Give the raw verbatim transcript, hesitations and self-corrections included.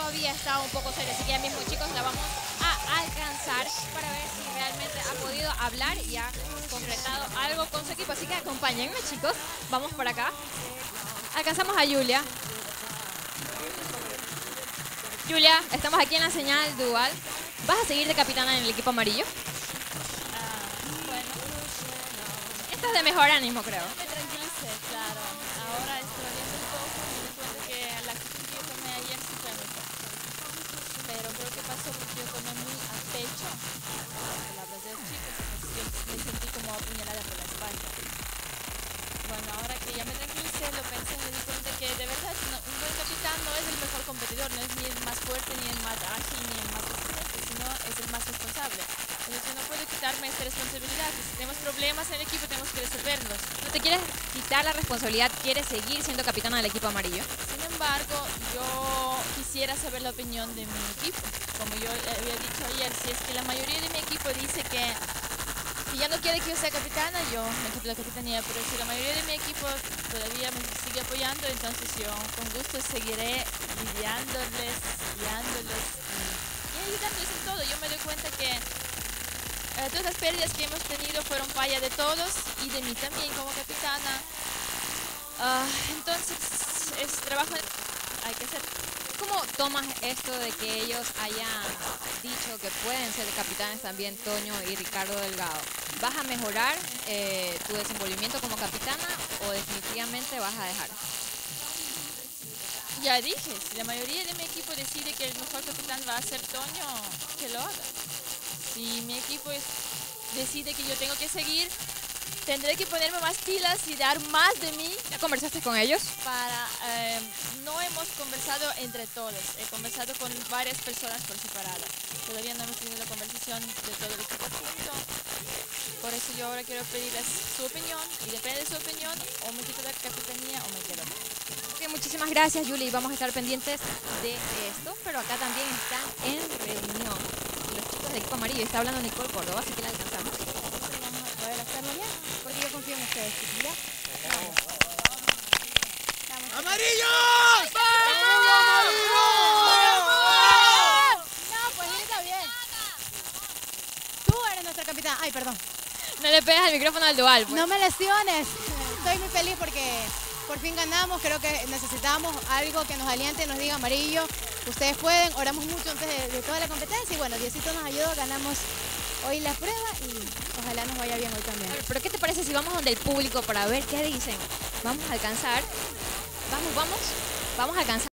todavía está un poco seria, así que ya mismo, chicos, la vamos a alcanzar para ver si realmente ha podido hablar y ha concretado algo con su equipo. Así que acompáñenme, chicos. Vamos por acá. Alcanzamos a Julia. Julia, estamos aquí en la señal dual. ¿Vas a seguir de capitana en el equipo amarillo? Uh, bueno. Estás de mejor ánimo, creo. Me tranquilicé, claro. Ahora estoy viendo un poco y me di cuenta que la actitud que yo tomé ayer sí fue mejor. Pero creo que pasó porque yo tomé muy a pecho las palabras de los chicos. Yo me sentí como apuñalada por la espalda. Bueno, ahora que ya me tranquilicé, lo pensé y me di cuenta que de verdad no, un buen capitán no es el mejor competidor, no es ni el más fuerte, ni el más ágil, ni el más resistente, sino es el más responsable. Entonces yo no puedo quitarme esta responsabilidad. Si tenemos problemas en el equipo, tenemos que resolverlos. ¿No te quieres quitar la responsabilidad? ¿Quieres seguir siendo capitana del equipo amarillo? Sin embargo, yo quisiera saber la opinión de mi equipo. Como yo había dicho ayer, si es que la mayoría de mi equipo dice que si ya no quiere que yo sea capitana, yo me quito la capitanía, pero si la mayoría de mi equipo todavía me sigue apoyando, entonces yo con gusto seguiré guiándoles, guiándoles y, y ayudándoles en todo. Yo me doy cuenta que eh, todas las pérdidas que hemos tenido fueron falla de todos y de mí también como capitana. Uh, entonces, es trabajo hay que hacer. ¿Cómo tomas esto de que ellos hayan dicho que pueden ser capitanes también Toño y Ricardo Delgado? ¿Vas a mejorar eh, tu desenvolvimiento como capitana o definitivamente vas a dejar? Ya dije, si la mayoría de mi equipo decide que el mejor capitán va a ser Toño, que lo haga. Si mi equipo es, decide que yo tengo que seguir, tendré que ponerme más pilas y dar más de mí. ¿Ya conversaste con ellos? Para, eh, no hemos conversado entre todos, he conversado con varias personas por separado. Todavía no hemos tenido la conversación de todo el equipo junto. Por eso yo ahora quiero pedirles su opinión y depende de su opinión, o me quito la capitanía o me quedo. Okay, muchísimas gracias, Julie. Vamos a estar pendientes de esto, pero acá también están en reunión los chicos del equipo amarillo. Está hablando Nicole Córdoba, así que la alcanzamos. Vamos a poder hacerlo ya, porque yo confío en ustedes, chicos. ¿Ya? Vamos. Vamos. ¡Amarillos! ¡Vamos, amarillos! No, pues está bien. Tú eres nuestra capitana. Ay, perdón. No le pegas al micrófono al dual. Pues. No me lesiones. Estoy muy feliz porque por fin ganamos. Creo que necesitamos algo que nos aliente y nos diga amarillo. Ustedes pueden. Oramos mucho antes de, de toda la competencia y bueno, Diosito nos ayudó. Ganamos hoy la prueba y ojalá nos vaya bien hoy también. Pero ¿qué te parece si vamos donde el público para ver qué dicen? Vamos a alcanzar. Vamos, vamos. Vamos a alcanzar.